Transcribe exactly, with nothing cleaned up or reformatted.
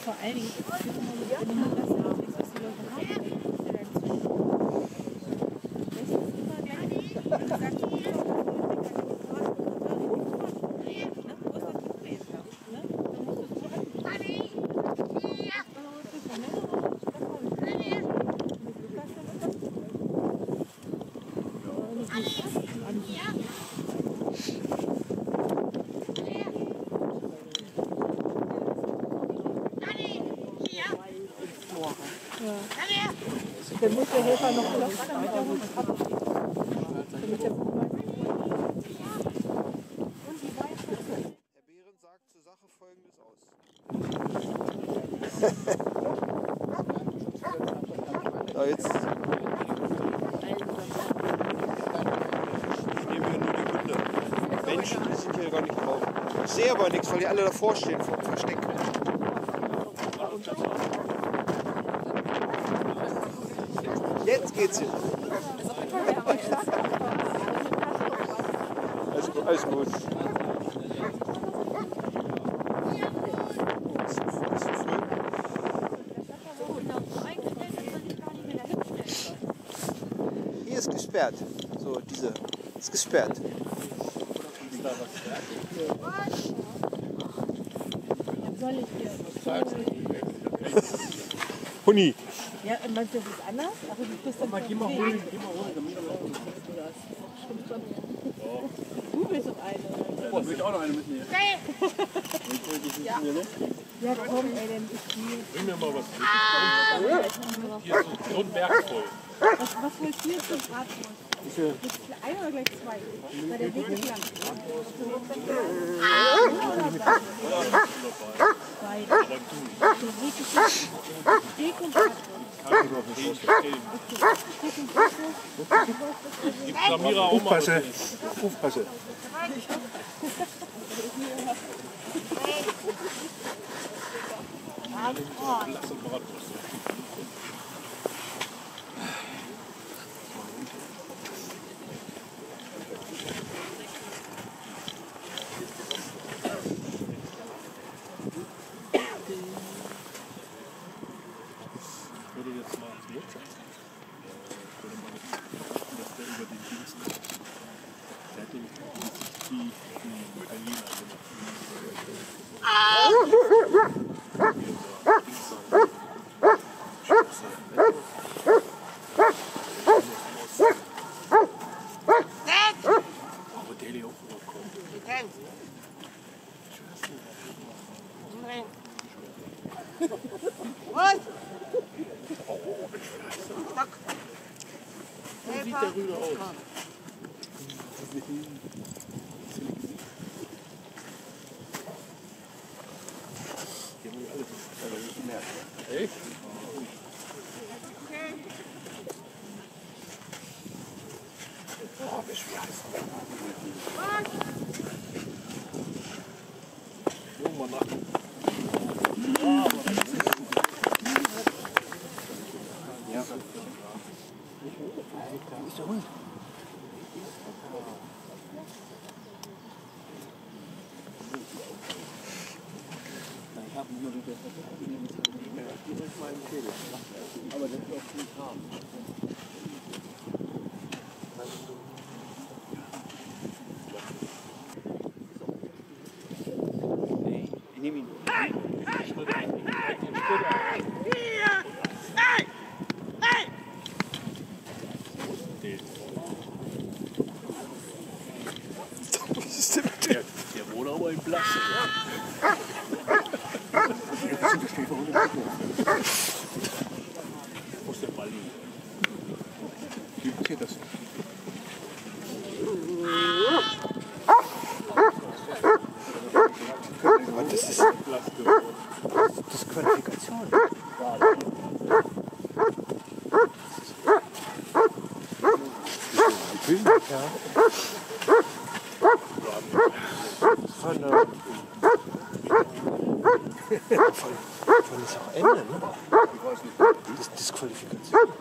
vor allen Dingen, wenn du nur das kriegst, was die Leute haben, das ist ja dein Zweck. Das ist immer gleich, wie gesagt, wo ist das Problem? Ne? Da musst du es zurück. Dann muss der Helfer noch Platz damit er uns ab. Damit der Herr Behrens sagt zur Sache Folgendes aus. So, jetzt. Ich nehme hier nur die Hunde. Menschen, die sind hier gar nicht drauf. Ich sehe aber nichts, weil die alle davor stehen vor dem Versteck. Jetzt geht's hin. Alles gut. Alles gut. Hier ist gesperrt. So, diese ist gesperrt. soll ich hier? Huni. Ja, meinst du, das ist anders? Aber du bist dann mal, geh mal holen, geh mal holen. Du willst doch eine. Ja, dann will ich auch noch eine mitnehmen. Ja. Ja, komm, ey, denn ich gehe. Bring mir mal was. Hier ist so ein Berg voll. Was, was wohl hier ist, so ein Bratwurst? Ein oder gleich zwei? Weil der Weg ist lang. Beide. Der Weg ist lang. Steak und Bratwurst. Gibt Samira auch mal was? Aufpasse. Wie sieht der Rüde aus? Echt? Oh, wie schwer ist das? Irgendwann nach. Ja. Ist der Hund? Ich habe nur die aber das ist auch viel Kram. Ich nehme ihn. Was ist denn mit dem? Der wohnt aber im Platz. Wo ist der Ball liegen? Wie passiert das? Das ist, das ist Qualifikation. Ja. Von, äh, von, von ist auch Ende, ne? Das ist Disqualifikation.